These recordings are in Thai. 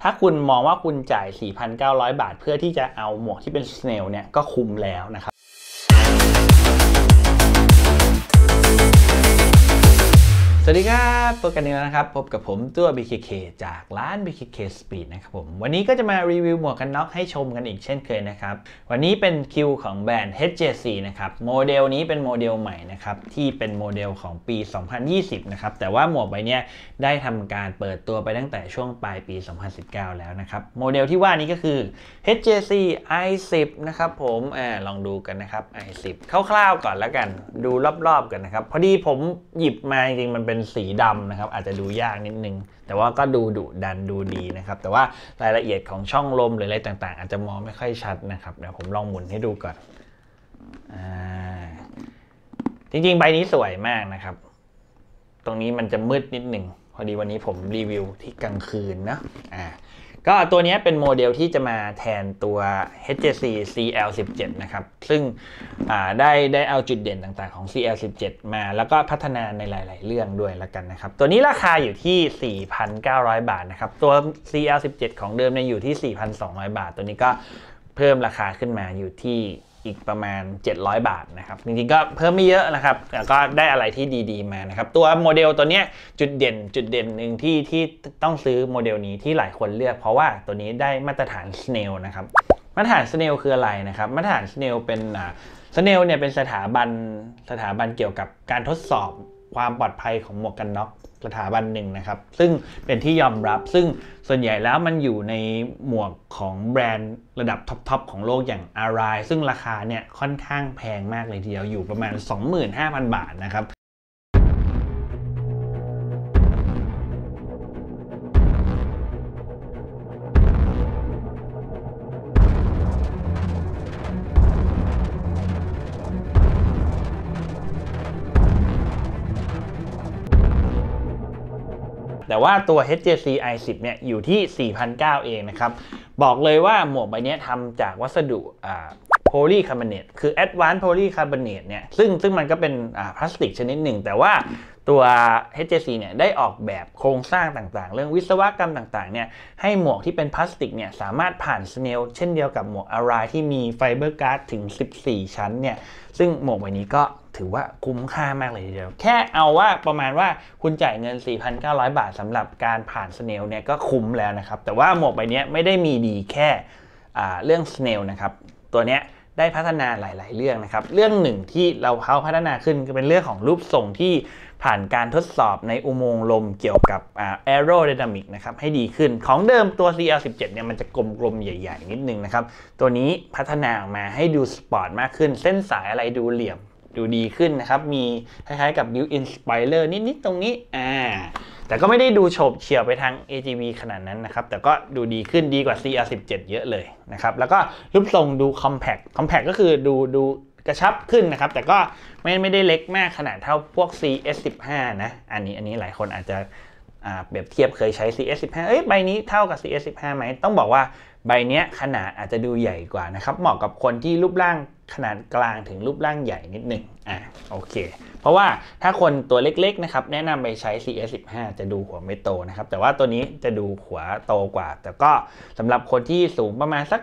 ถ้าคุณมองว่าคุณจ่าย 4,900 บาทเพื่อที่จะเอาหมวกที่เป็น Snell เนี่ยก็คุ้มแล้วนะครับสวัสดีครับพบกันอีกแล้วนะครับพบกับผมตัว BKK จากร้าน BKK Speed นะครับผมวันนี้ก็จะมารีวิวหมวกกันน็อกให้ชมกันอีกเช่นเคยนะครับวันนี้เป็นคิวของแบรนด์ HJC นะครับโมเดลนี้เป็นโมเดลใหม่นะครับที่เป็นโมเดลของปี 2020 นะครับแต่ว่าหมวกใบนี้ได้ทำการเปิดตัวไปตั้งแต่ช่วงปลายปี 2019 แล้วนะครับโมเดลที่ว่านี้ก็คือ HJC i10 นะครับผมลองดูกันนะครับ i10 คร่าวๆก่อนแล้วกันดูรอบๆกันนะครับพอดีผมหยิบมาจริงๆมันเป็นสีดำนะครับอาจจะดูยากนิดนึงแต่ว่าก็ดูดุดันดูดีนะครับแต่ว่ารายละเอียดของช่องลมหรืออะไรต่างๆอาจจะมองไม่ค่อยชัดนะครับเดี๋ยวผมลองหมุนให้ดูก่อนจริงๆใบนี้สวยมากนะครับตรงนี้มันจะมืดนิดนึงพอดีวันนี้ผมรีวิวที่กลางคืนนะก็ตัวนี้เป็นโมเดลที่จะมาแทนตัว HJC CL17 นะครับซึ่งได้เอาจุดเด่นต่างๆของ CL17 มาแล้วก็พัฒนาในหลายๆเรื่องด้วยแล้วกันนะครับตัวนี้ราคาอยู่ที่ 4,900 บาทนะครับตัว CL17 ของเดิมเนี่ยอยู่ที่ 4,200 บาทตัวนี้ก็เพิ่มราคาขึ้นมาอยู่ที่อีกประมาณ700 บาทนะครับจริงๆก็เพิ่มไม่เยอะนะครับแต่ก็ได้อะไรที่ดีๆมานะครับตัวโมเดลตัวนี้จุดเด่นหนึ่งที่ต้องซื้อโมเดลนี้ที่หลายคนเลือกเพราะว่าตัวนี้ได้มาตรฐาน Snell นะครับมาตรฐาน Snell คืออะไรนะครับมาตรฐาน Snell เป็นSnell เนี่ยเป็นสถาบันเกี่ยวกับการทดสอบความปลอดภัยของหมวกกันน็อกสถาบันหนึ่งนะครับซึ่งเป็นที่ยอมรับซึ่งส่วนใหญ่แล้วมันอยู่ในหมวกของแบรนด์ระดับท็อปของโลกอย่าง Arai ซึ่งราคาเนี่ยค่อนข้างแพงมากเลยทีเดียวอยู่ประมาณ 25,000 บาทนะครับแต่ว่าตัว HJC i10 เนี่ยอยู่ที่ 4,900 เองนะครับบอกเลยว่าหมวกใบนี้ทำจากวัสดุโพลีคาร์บอเนตคือ Advanced Polycarbonate เนี่ยซึ่งมันก็เป็นพลาสติกชนิดหนึ่งแต่ว่าตัว HJC เนี่ยได้ออกแบบโครงสร้างต่างๆเรื่องวิศวกรรมต่างๆเนี่ยให้หมวกที่เป็นพลาสติกเนี่ยสามารถผ่าน Snell เช่นเดียวกับหมวก Arai ที่มีไฟเบอร์การ์ดถึง14ชั้นเนี่ยซึ่งหมวกใบนี้ก็ถือว่าคุ้มค่ามากเลยทีเดียวแค่เอาว่าประมาณว่าคุณจ่ายเงิน 4,900 บาทสำหรับการผ่าน Snell เนี่ยก็คุ้มแล้วนะครับแต่ว่าหมวกใบนี้ไม่ได้มีดีแค่เรื่อง Snell นะครับตัวเนี้ยได้พัฒนาหลายๆเรื่องนะครับเรื่องหนึ่งที่เขาพัฒนาขึ้นก็เป็นเรื่องของรูปทรงที่ผ่านการทดสอบในอุโมงค์ลมเกี่ยวกับaerodynamic นะครับให้ดีขึ้นของเดิมตัว CL17 เนี่ยมันจะกลมๆใหญ่ๆนิดนึงนะครับตัวนี้พัฒนาออกมาให้ดูสปอร์ตมากขึ้นเส้นสายอะไรดูเหลี่ยมดูดีขึ้นนะครับมีคล้ายๆกับ built-in spoiler นิดๆตรงนี้แต่ก็ไม่ได้ดูโฉบเฉี่ยวไปทาง AGV ขนาดนั้นนะครับแต่ก็ดูดีขึ้นดีกว่า CL17 เยอะเลยนะครับแล้วก็รูปทรงดู compact ก็คือดูกระชับขึ้นนะครับแต่ก็ไม่ได้เล็กมากขนาดเท่าพวก CS15 นะอันนี้หลายคนอาจจะเปรียบเทียบเคยใช้ CS15 ใบนี้เท่ากับ CS15 ไหมต้องบอกว่าใบนี้ขนาดอาจจะดูใหญ่กว่านะครับเหมาะกับคนที่รูปร่างขนาดกลางถึงรูปร่างใหญ่นิดหนึ่งโอเคเพราะว่าถ้าคนตัวเล็กๆนะครับแนะนำไปใช้ CS15 จะดูหัวไม่โตนะครับแต่ว่าตัวนี้จะดูหัวโตกว่าแต่ก็สำหรับคนที่สูงประมาณสัก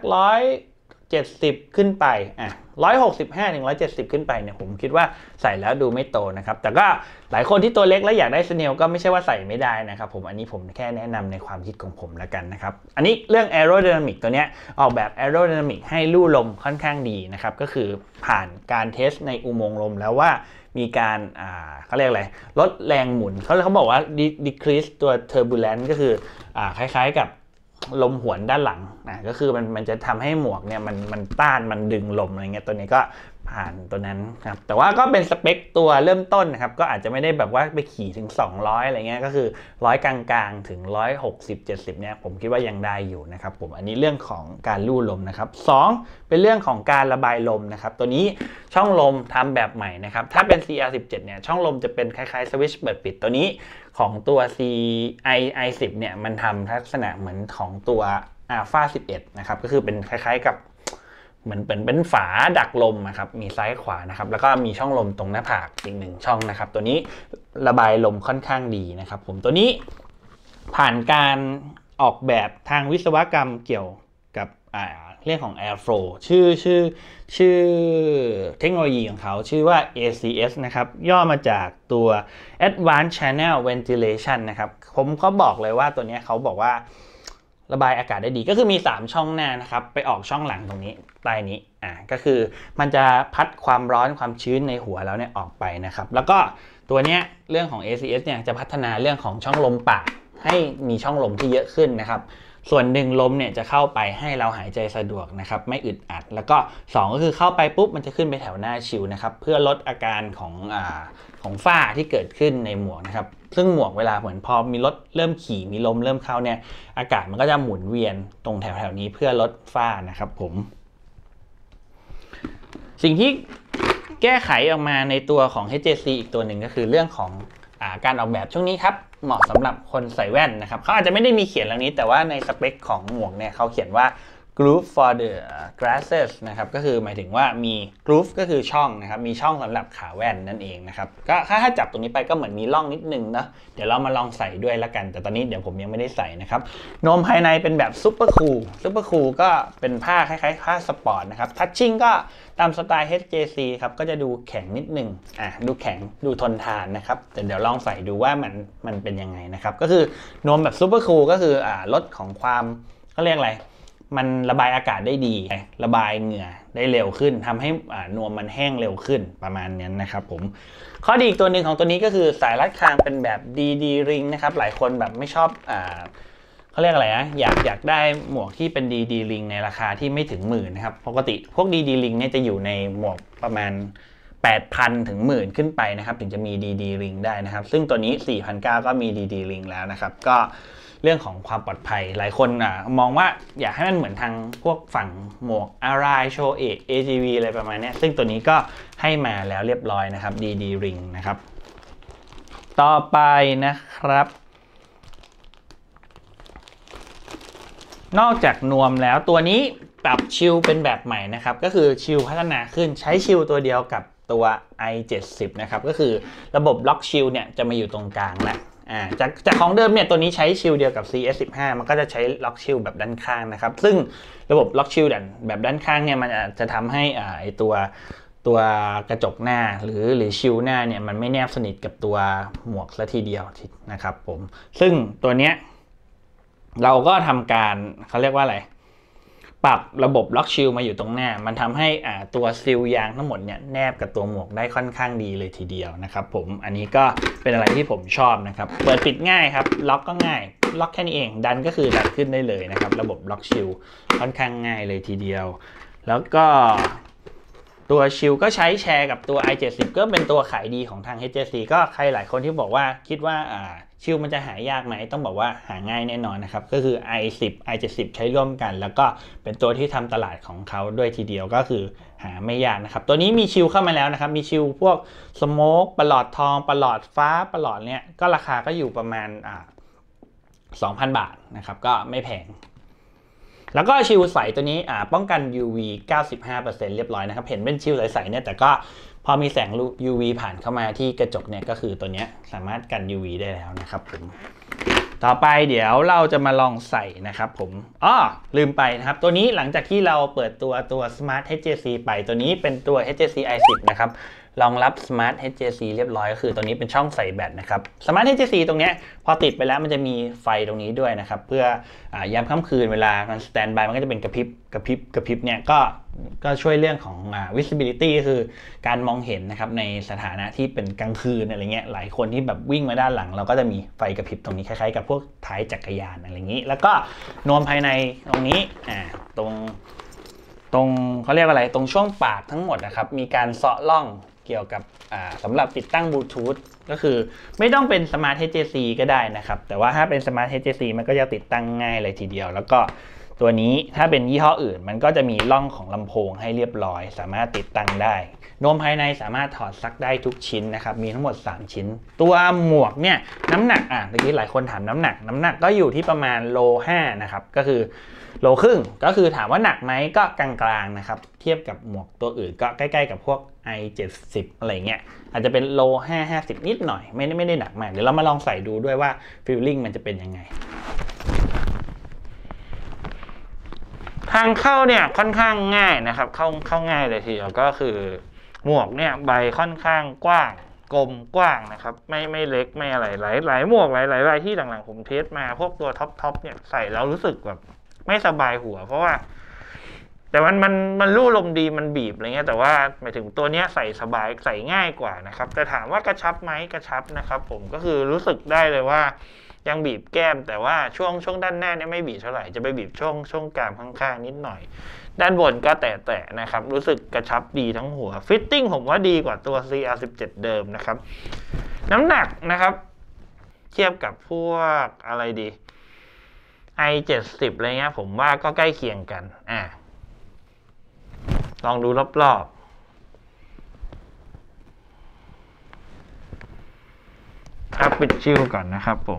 170ขึ้นไป165 ถึง 170ขึ้นไปเนี่ยผมคิดว่าใส่แล้วดูไม่โตนะครับแต่ก็หลายคนที่ตัวเล็กแล้วอยากได้Snellก็ไม่ใช่ว่าใส่ไม่ได้นะครับอันนี้ผมแค่แนะนำในความคิดของผมแล้วกันนะครับอันนี้เรื่อง aerodynamic ตัวเนี้ยออกแบบ aerodynamic ให้ลู่ลมค่อนข้างดีนะครับก็คือผ่านการเทสในอุโมงค์ลมแล้วว่ามีการเขาเรียกอะไรลดแรงหมุนเขาบอกว่า decrease ตัว turbulence ก็คือคล้ายๆกับลมหวนด้านหลังก็คือมันจะทำให้หมวกเนี่ยมันต้านมันดึงลมอะไรเงี้ยตัวนี้ก็ผ่านตัวนั้นครับแต่ว่าก็เป็นสเปคตัวเริ่มต้นนะครับก็อาจจะไม่ได้แบบว่าไปขี่ถึง200อะไรเงี้ยก็คือ100กลางๆถึง160-70เนี่ยผมคิดว่ายังได้อยู่นะครับอันนี้เรื่องของการลู่ลมนะครับ2เป็นเรื่องของการระบายลมนะครับตัวนี้ช่องลมทำแบบใหม่นะครับถ้าเป็น CL17 เนี่ยช่องลมจะเป็นคล้ายๆสวิตช์เปิดปิดตัวนี้ของตัว i10 เนี่ยมันทำลักษณะเหมือนของตัว Alpha 11นะครับก็คือเป็นคล้ายๆกับเหมือนเป็นฝาดักลมนะครับมีซ้ายขวานะครับแล้วก็มีช่องลมตรงหน้าผากอีก1ช่องนะครับตัวนี้ระบายลมค่อนข้างดีนะครับตัวนี้ผ่านการออกแบบทางวิศวกรรมเกี่ยวกับเรื่องของ Airflow ชื่อเทคโนโลยีของเขาชื่อว่า ACS นะครับย่อมาจากตัว Advanced Channel Ventilation นะครับผมก็บอกเลยว่าตัวนี้เขาบอกว่าระบายอากาศได้ดีก็คือมี3ช่องหน้านะครับไปออกช่องหลังตรงนี้ใต้นี้ก็คือมันจะพัดความร้อนความชื้นในหัวแล้วเนี่ยออกไปนะครับแล้วก็ตัวเนี้ยเรื่องของ ACS เนี่ยจะพัฒนาเรื่องของช่องลมปากให้มีช่องลมที่เยอะขึ้นนะครับส่วนหนึ่งลมเนี่ยจะเข้าไปให้เราหายใจสะดวกนะครับไม่อึดอัดแล้วก็2ก็คือเข้าไปปุ๊บมันจะขึ้นไปแถวหน้าชิลนะครับเพื่อลดอาการของฝ้าที่เกิดขึ้นในหมวกนะครับซึ่งหมวกเวลาเหมือนพอมีรถเริ่มขี่มีลมเริ่มเข้าเนี่ยอากาศมันก็จะหมุนเวียนตรงแถวๆนี้เพื่อลดฝ้านะครับผมสิ่งที่แก้ไขออกมาในตัวของ HJC อีกตัวหนึ่งก็คือเรื่องของการออกแบบช่วงนี้ครับเหมาะสำหรับคนใส่แว่นนะครับเขาอาจจะไม่ได้มีเขียนเรื่องนี้แต่ว่าในสเปคของหมวกเนี่ยเขาเขียนว่า groove for the glasses นะครับก็คือหมายถึงว่ามี groove ก็คือช่องนะครับมีช่องสำหรับขาแว่นนั่นเองนะครับก็ถ้าจับตรงนี้ไปก็เหมือนมีร่องนิดนึงนะเดี๋ยวเรามาลองใส่ด้วยละกันแต่ตอนนี้เดี๋ยวผมยังไม่ได้ใส่นะครับโน้มภายในเป็นแบบซุปเปอร์คูลก็เป็นผ้าคล้ายๆผ้าสปอร์ตนะครับทัชชิ่งก็ตามสไตล์ HJC ครับก็จะดูแข็งนิดนึงดูแข็งดูทนทานนะครับแต่เดี๋ยวลองใส่ดูว่ามันเป็นยังไงนะครับก็คือโน้มแบบซุปเปอร์คูลก็คือลดของความเขาเรียกอะไรมันระบายอากาศได้ดีระบายเหงื่อได้เร็วขึ้นทำให้นวมมันแห้งเร็วขึ้นประมาณนี้นะครับผมข้อดีอีกตัวหนึ่งของตัวนี้ก็คือสายรัดคางเป็นแบบ DD ring นะครับหลายคนแบบไม่ชอบเขาเรียกอะไรนะอยากได้หมวกที่เป็น DD ring ในราคาที่ไม่ถึง10,000นะครับปกติพวก DD ring เนี่ยจะอยู่ในหมวกประมาณ 8,000 ถึง 10,000 ขึ้นไปนะครับถึงจะมี DD ring ได้นะครับซึ่งตัวนี้ 4,900 ก็มี DD ring แล้วนะครับก็เรื่องของความปลอดภัยหลายคนมองว่าอยากให้มันเหมือนทางพวกฝั่งหมวก Arai Shoei AGV อะไรประมาณนี้ซึ่งตัวนี้ก็ให้มาแล้วเรียบร้อยนะครับ DD ring นะครับต่อไปนะครับนอกจากนวมแล้วตัวนี้ปรับชิลเป็นแบบใหม่นะครับก็คือชิลพัฒนาขึ้นใช้ชิลตัวเดียวกับตัว i70 นะครับก็คือระบบล็อกชิลเนี่ยจะมาอยู่ตรงกลางแล้วจากของเดิมเนี่ยตัวนี้ใช้ชิลเดียวกับ CS15 มันก็จะใช้ล็อกชิลแบบด้านข้างนะครับซึ่งระบบล็อกชิลแบบด้านข้างเนี่ยมันจะทำให้ไอตัวกระจกหน้าหรือชิลหน้าเนี่ยมันไม่แนบสนิทกับตัวหมวกซะทีเดียวนะครับผมซึ่งตัวเนี้ยเราก็ทำการเขาเรียกว่าอะไรปรับระบบล็อกชิลมาอยู่ตรงหน้ามันทำให้ตัวซีลยางทั้งหมดเนี่ยแนบกับตัวหมวกได้ค่อนข้างดีเลยทีเดียวนะครับผมอันนี้ก็เป็นอะไรที่ผมชอบนะครับเปิดปิดง่ายครับล็อกก็ง่ายล็อกแค่นี้เองดันก็คือดันขึ้นได้เลยนะครับระบบล็อกชิลค่อนข้างง่ายเลยทีเดียวแล้วก็ตัวชิลก็ใช้แชร์กับตัว i70 ก็เป็นตัวขายดีของทาง HJC ก็ใครหลายคนที่บอกว่าคิดว่าชิลมันจะหายากไหมต้องบอกว่าหาง่ายแน่นอนนะครับก็คือ i10 i70 ใช้ร่วมกันแล้วก็เป็นตัวที่ทำตลาดของเขาด้วยทีเดียวก็คือหาไม่ยากนะครับตัวนี้มีชิลเข้ามาแล้วนะครับมีชิลพวกสโมกปลอดทองปลอดฟ้าปลอดเนี้ยก็ราคาก็อยู่ประมาณ2,000 บาทนะครับก็ไม่แพงแล้วก็ชิลใสตัวนี้ป้องกัน UV 95% เรียบร้อยนะครับเห็นเป็นชิลใสๆเนี่ยแต่ก็พอมีแสง UV ผ่านเข้ามาที่กระจกเนี่ยก็คือตัวนี้สามารถกัน UV ได้แล้วนะครับผมต่อไปเดี๋ยวเราจะมาลองใส่นะครับผมลืมไปนะครับตัวนี้หลังจากที่เราเปิดตัว Smart HJC ไปตัวนี้เป็นตัว HJC i10 นะครับรองรับ Smart HJC เรียบร้อยก็คือตัวนี้เป็นช่องใส่แบตนะครับ Smart HJC ตรงนี้พอติดไปแล้วมันจะมีไฟตรงนี้ด้วยนะครับเพื่อยามค่ำคืนเวลามันสแตนบายมันก็จะเป็นกระพริบเนี่ยก็ช่วยเรื่องของvisibility ก็คือการมองเห็นนะครับในสถานะที่เป็นกลางคืนอะไรเงี้ยหลายคนที่แบบวิ่งมาด้านหลังเราก็จะมีไฟกระพริบตรงนี้คล้ายๆกับพวกท้ายจักรยานอะไรอย่างนี้แล้วก็นวมภายในตรงนี้ตรงเขาเรียกอะไรตรงช่วงปากทั้งหมดนะครับมีการเซาะร่องเกี่ยวกับสำหรับติดตั้งบลูทูธก็คือไม่ต้องเป็น Smart HJC ก็ได้นะครับแต่ว่าถ้าเป็น Smart HJC มันก็จะติดตั้งง่ายเลยทีเดียวแล้วก็ตัวนี้ถ้าเป็นยี่ห้ออื่นมันก็จะมีร่องของลำโพงให้เรียบร้อยสามารถติดตั้งได้นวมภายในสามารถถอดซักได้ทุกชิ้นนะครับมีทั้งหมด3ชิ้นตัวหมวกเนี่ยน้ำหนักเมื่อกี้หลายคนถามน้ำหนักก็อยู่ที่ประมาณโล5นะครับก็คือโลครึ่งก็คือถามว่าหนักไหมก็กลางๆนะครับเทียบกับหมวกตัวอื่นก็ใกล้ๆกับพวก i70 อะไรเงี้ยอาจจะเป็นโล50นิดหน่อยไม่ได้หนักมากเดี๋ยวเรามาลองใส่ดูด้วยว่าฟีลลิ่งมันจะเป็นยังไงทางเข้าเนี่ยค่อนข้างง่ายนะครับเข้าง่ายเลยทีเดียวก็คือหมวกเนี่ยใบค่อนข้างกว้างกลมกว้างนะครับไม่เล็กไม่อะไรหลายหมวกหลายที่หลังๆผมเทสมาพวกตัวท็อปเนี่ยใส่แล้วรู้สึกแบบไม่สบายหัวเพราะว่าแต่มันลู่ลมดีมันบีบอะไรเงี้ยแต่ว่าหมายถึงตัวเนี้ยใส่สบายใส่ง่ายกว่านะครับแต่ถามว่ากระชับไหมกระชับนะครับผมก็คือรู้สึกได้เลยว่ายังบีบแก้มแต่ว่าช่วงด้านหน้าเนี่ยไม่บีบเท่าไหร่จะไปบีบช่วงกรามข้างๆนิดหน่อยด้านบนก็แตะนะครับรู้สึกกระชับดีทั้งหัวฟิตติ้งผมว่าดีกว่าตัว CR17 เดิมนะครับน้ำหนักนะครับเทียบกับพวกอะไรดี i70 อะไรเงี้ยผมว่าก็ใกล้เคียงกันลองดูรอบๆครับปิดชิลก่อนนะครับผม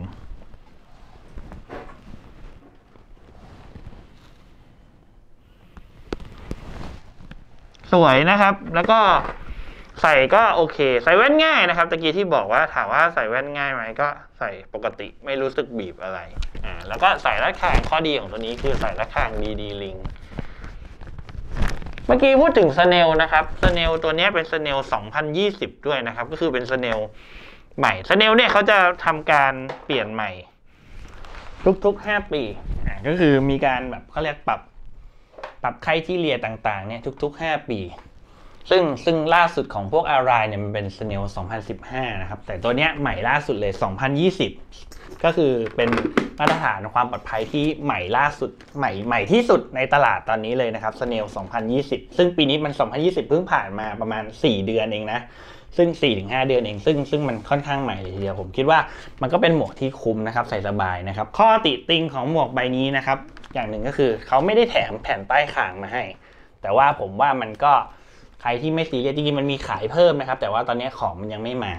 สวยนะครับแล้วก็ใส่ก็โอเคใส่แว่นง่ายนะครับตะกี้ที่บอกว่าถามว่าใส่แว่นง่ายไหมก็ใส่ปกติไม่รู้สึกบีบอะไรแล้วก็ใส่ระฆังข้อดีของตัวนี้คือใส่ระฆังดีลิงเมื่อกี้พูดถึงสเนลนะครับสเนลตัวนี้เป็นสเนล2020ด้วยนะครับก็คือเป็นสเนลใหม่สเนลเนี่ยเขาจะทำการเปลี่ยนใหม่ทุกๆ5 ปีก็คือมีการแบบเขาเรียกปรับไครทีเรียต่างๆเนี่ยทุกๆ5 ปีซึ่งล่าสุดของพวกอะไรเนี่ยมันเป็นสเนล2015นะครับแต่ตัวเนี้ยใหม่ล่าสุดเลย2020ก็คือเป็นมาตรฐานความปลอดภัยที่ใหม่ล่าสุดใหม่ที่สุดในตลาดตอนนี้เลยนะครับสเนล2020ซึ่งปีนี้มัน2020เพิ่งผ่านมาประมาณ4 เดือนเองนะซึ่ง 4-5 เดือนเองซึ่งมันค่อนข้างใหม่เลยทีเดียวผมคิดว่ามันก็เป็นหมวกที่คุ้มนะครับใส่สบายนะครับข้อติติงของหมวกใบนี้นะครับอย่างหนึ่งก็คือเขาไม่ได้แถมแผ่นป้ายคางมาให้แต่ว่าผมว่ามันก็ใครที่ไม่ซีเรียสจริงๆมันมีขายเพิ่มนะครับแต่ว่าตอนนี้ของมันยังไม่มา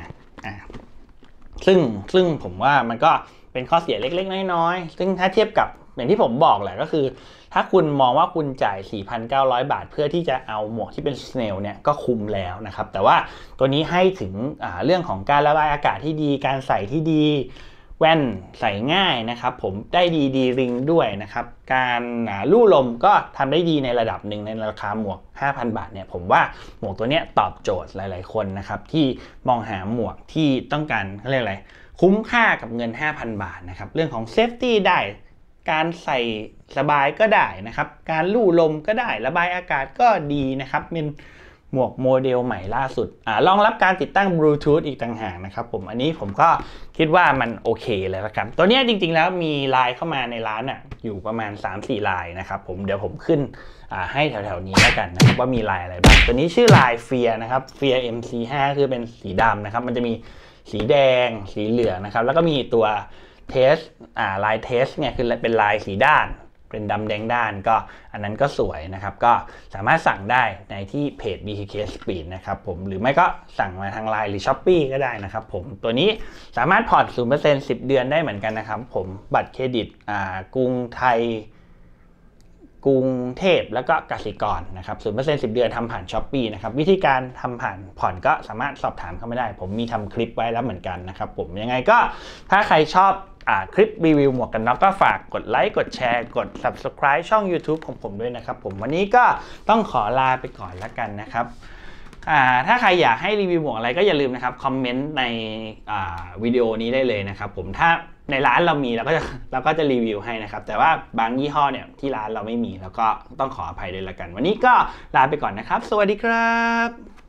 ซึ่งผมว่ามันก็เป็นข้อเสียเล็กๆน้อยๆซึ่งถ้าเทียบกับอย่างที่ผมบอกแหละก็คือถ้าคุณมองว่าคุณจ่าย 4,900 บาทเพื่อที่จะเอาหมวกที่เป็นสเนลเนี่ยก็คุ้มแล้วนะครับแต่ว่าตัวนี้ให้ถึงเรื่องของการระบายอากาศที่ดีการใส่ที่ดีแว่นใส่ง่ายนะครับผมได้ดีริงด้วยนะครับการลู่ลมก็ทำได้ดีในระดับหนึ่งในราคาหมวก 5,000 บาทเนี่ยผมว่าหมวกตัวนี้ตอบโจทย์หลายๆคนนะครับที่มองหาหมวกที่ต้องการเขาเรียกอะไรคุ้มค่ากับเงิน 5,000 บาทนะครับเรื่องของเซฟตี้ได้การใส่สบายก็ได้นะครับการลู่ลมก็ได้ระบายอากาศก็ดีนะครับเป็นหมวกโมเดลใหม่ล่าสุดรองรับการติดตั้งบลูทูธอีกต่างหากนะครับผมอันนี้ผมก็คิดว่ามันโอเคเลยละกันตัวนี้จริงๆแล้วมีลายเข้ามาในร้านอยู่ประมาณ 3-4 ลายนะครับผมเดี๋ยวผมขึ้นให้แถวๆนี้แล้วกันนะครับว่ามีลายอะไรบ้างตัวนี้ชื่อลายเฟียนะครับเฟีย MC5 คือเป็นสีดำนะครับมันจะมีสีแดงสีเหลืองนะครับแล้วก็มีตัวเทสลายเทสเนี่ยคือเป็นลายสีด้านเป็นดำแดงด้านก็อันนั้นก็สวยนะครับก็สามารถสั่งได้ในที่เพจ BKK Speed นะครับผมหรือไม่ก็สั่งมาทาง LINE หรือ Shopee ก็ได้นะครับผมตัวนี้สามารถผ่อน 0% 10 เดือนได้เหมือนกันนะครับผมบัตรเครดิตกรุงไทยกรุงเทพแล้วก็กสิกรนะครับ 0% 10 เดือนทำผ่าน Shopee นะครับวิธีการทำผ่อนก็สามารถสอบถามเข้ามาได้ผมมีทำคลิปไว้แล้วเหมือนกันนะครับผมยังไงก็ถ้าใครชอบคลิปรีวิวหมวกกันน็อกก็ฝากกดไลค์กดแชร์กด Subscribe ช่อง YouTube ของผมด้วยนะครับผมวันนี้ก็ต้องขอลาไปก่อนแล้วกันนะครับถ้าใครอยากให้รีวิวหมวกอะไรก็อย่าลืมนะครับคอมเมนต์ในวิดีโอนี้ได้เลยนะครับผมถ้าในร้านเรามีเราก็จะรีวิวให้นะครับแต่ว่าบางยี่ห้อเนี่ยที่ร้านเราไม่มีแล้วก็ต้องขออภัยด้วยละกันวันนี้ก็ลาไปก่อนนะครับสวัสดีครับ